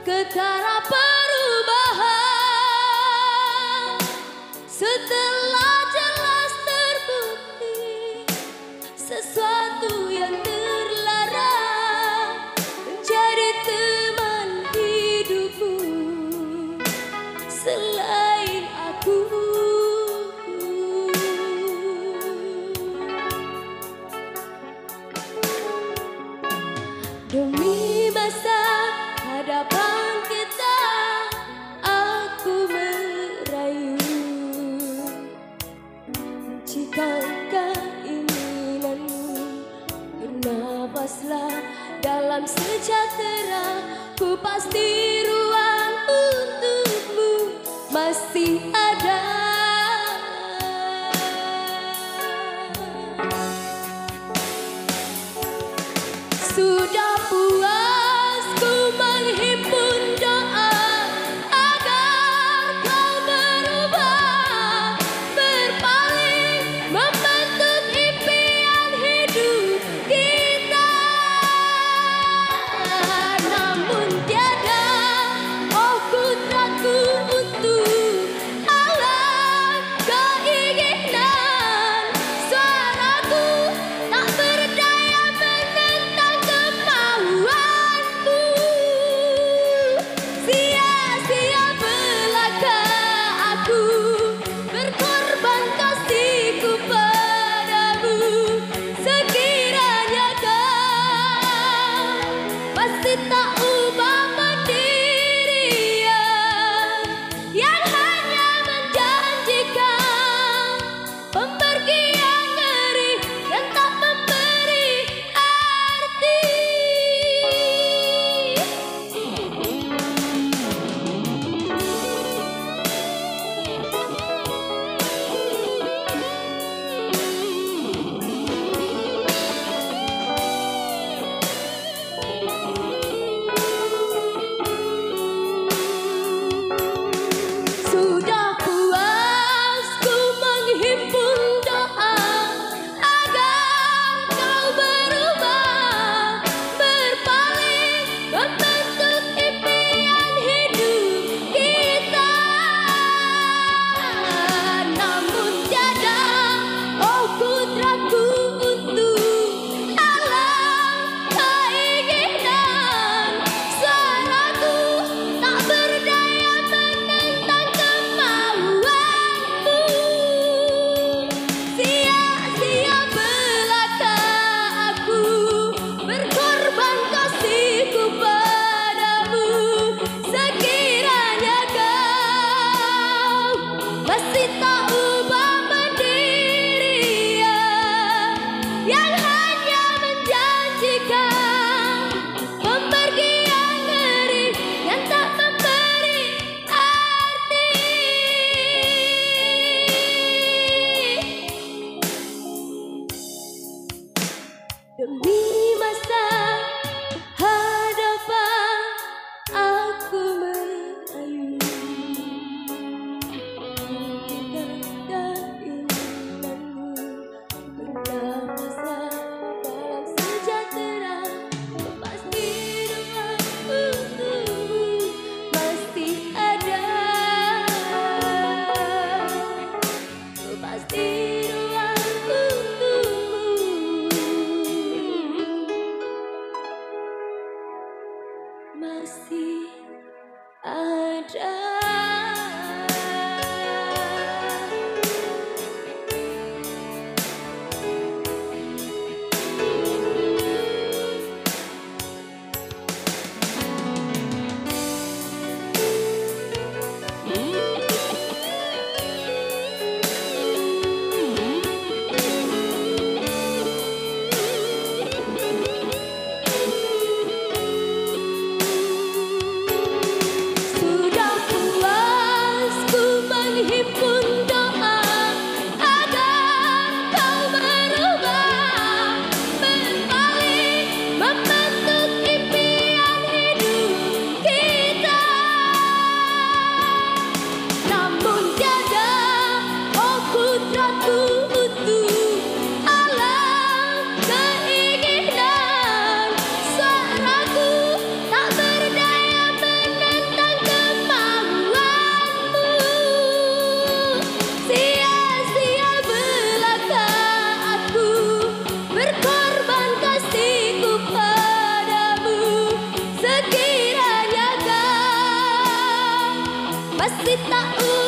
ketara perubahan setelah jelas terbukti sesuatu yang terlarang menjadi teman hidupmu selain aku. Demi masa hadapan kita, aku merayu mencikan keinginanmu. Bernapaslah dalam sejahtera, ku pasti ruang untukmu masih ada. Sudah puas ku menghimpun doa agar kau berubah, berpaling membentuk impian hidup kita. Namun tiada oh kudratku untuk alam keinginan. Suaraku tak berdaya menentang kemauanku. Sia-sia belaka aku berkorban kasihku padamu. Sekiranya kau masih tak ubah pendirian yang hanya menjanjikan pempergian ngeri dan tak memberi arti. Sudah puas ku menghimpun doa agar kau berubah, berpaling membentuk impian hidup kita. Namun tiada oh kudratku untuk alam keinginan. Suaraku tak berdaya menentang kemauanmu. Sia-sia belaka aku berkorban kasihku padamu. Sekiranya kau masih tak ubah pendirian yang hanya menjanjikan pempergian ngeri yang tak memberi arti. Demi masa hadapan, aku merayu keinginanmu. Bernapaslah dalam sejahtera, ku pasti ruang untukmu masih ada. Ku pasti ruang untukmu masih ada. Sudah puas pasti tahu